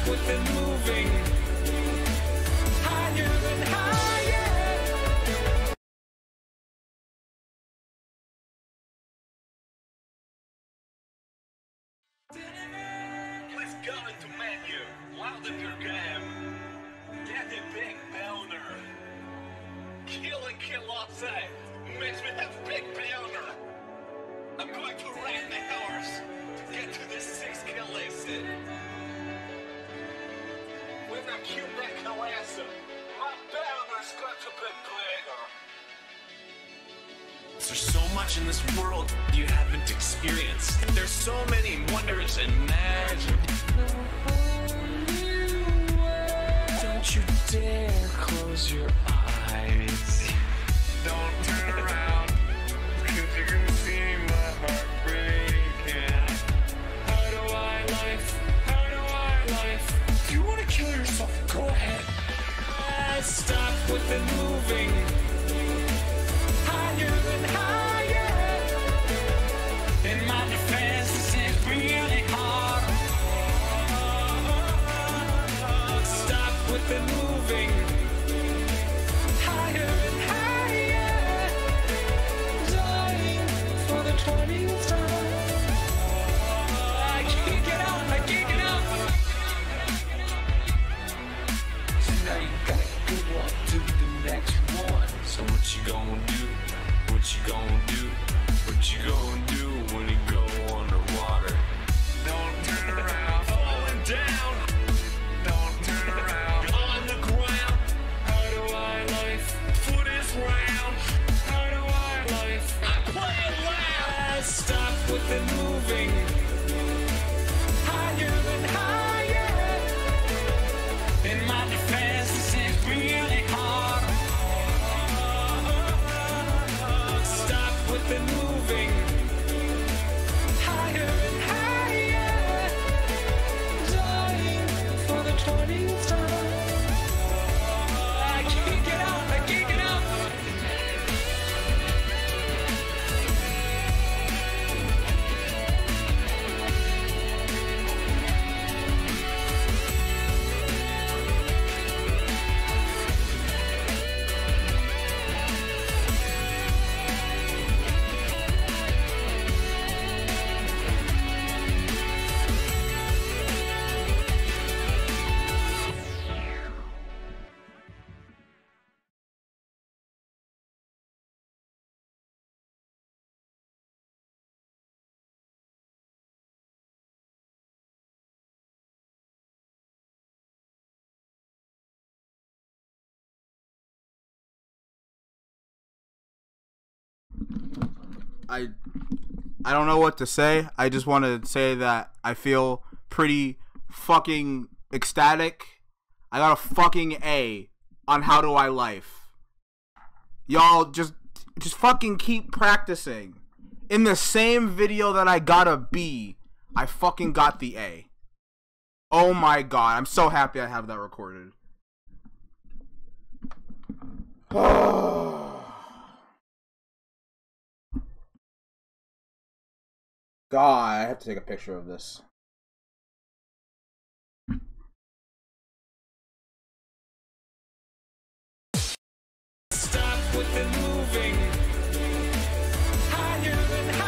with the moving higher and higher. Let's go into menu. Loud up your game. Get a big boner. Kill and kill outside. Makes me have big boner. I'm going to ram the horse to get to this 6 kill list. When I kill that Kalasa, my boner's got to be bigger. There's so much in this world you haven't experienced. There's so many wonders and magic. Don't you dare close your eyes. Don't turn around, cause you're gonna see my heart breaking. How do I life? How do I life? If you wanna kill yourself, go ahead. Stop with the moving higher and higher. And my defense is really hard. Stop with the moving higher and higher. Dying for the 20th time. I can't get out, I can't get out. So now you gotta go on to the next one. So what you gonna do? What you gonna do? What you gonna do when you go underwater? Don't turn around, falling down. Don't turn around, on the ground. How do I life? Foot is round. How do I life? I play it loud. Stop with the moving higher and higher. And my defense is really hard. Stop with the moving higher and higher. Dying for the 20th time. I can't get out, I can't get out. I don't know what to say. I just want to say that I feel pretty fucking ecstatic. I got a fucking A on How Do I Life. Y'all just fucking keep practicing. In the same video that I got a B, I fucking got the A. Oh my god, I'm so happy I have that recorded. God, I have to take a picture of this. Stop with the moving higher and